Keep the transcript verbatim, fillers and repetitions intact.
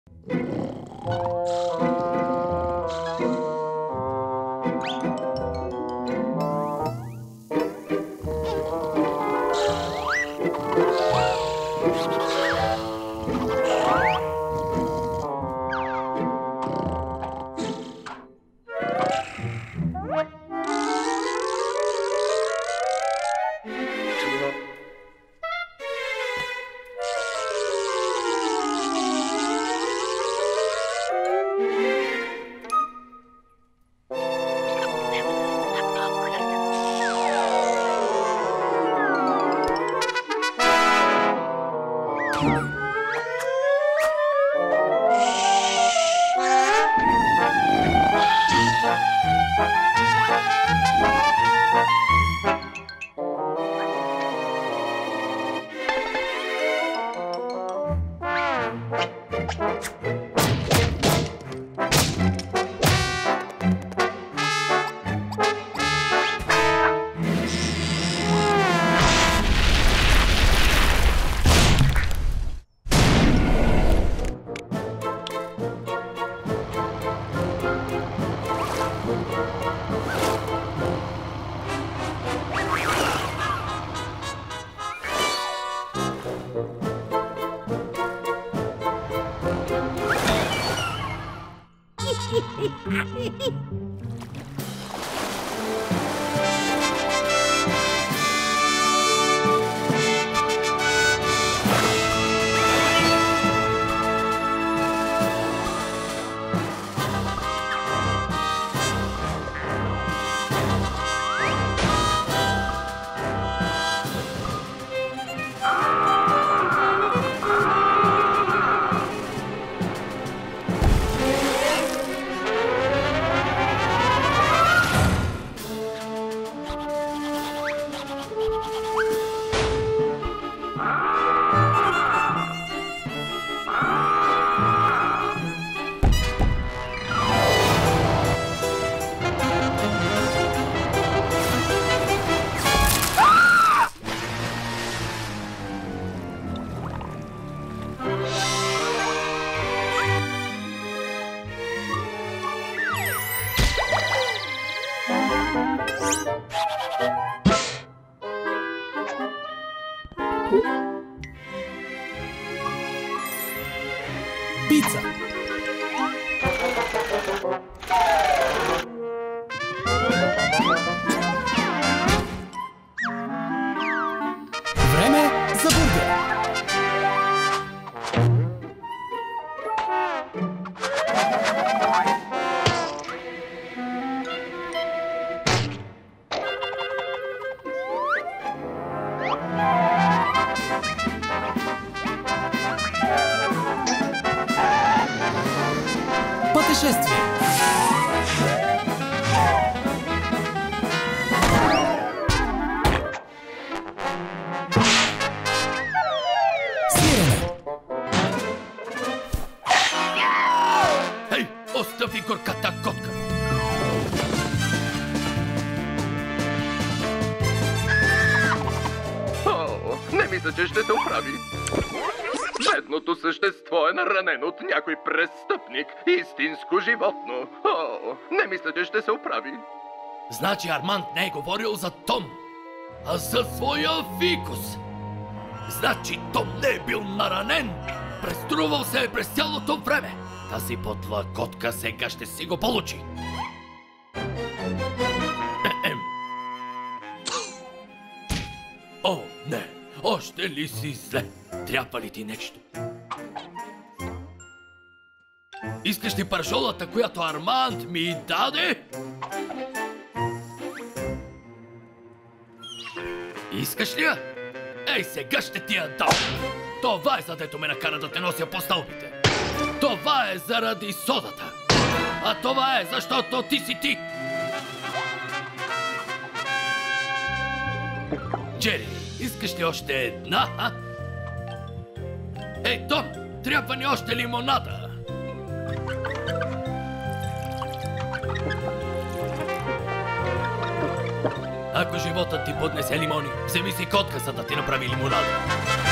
Pizza! Време за бургер! Пътешествие! Свирене! Ей, остави горката котка! О, не мисля, че ще се оправи. Бедното същество е наранено от някой престъпник. Истинско животно. О, не мисля, че ще се оправи. Значи Арманд не е говорил за Том, а за своя фикус. Значи Том не е бил наранен. Преструвал се през цялото време. Тази потла котка сега ще си го получи. Е-ем. О, не! Още ли си зле? Трябва ли ти нещо? Искаш ли паржолата, която Арманд ми даде? Искаш ли я? Ей, сега ще ти я дам! Това е, задето ме накара да те нося по стълбите. Това е заради содата. А това е, защото ти си ти. Джери, искаш ли още една, а? Ей, Том, трябва ни още лимонада. Ако животът ти поднесе лимони, вземи си котка, за да ти направи лимонада.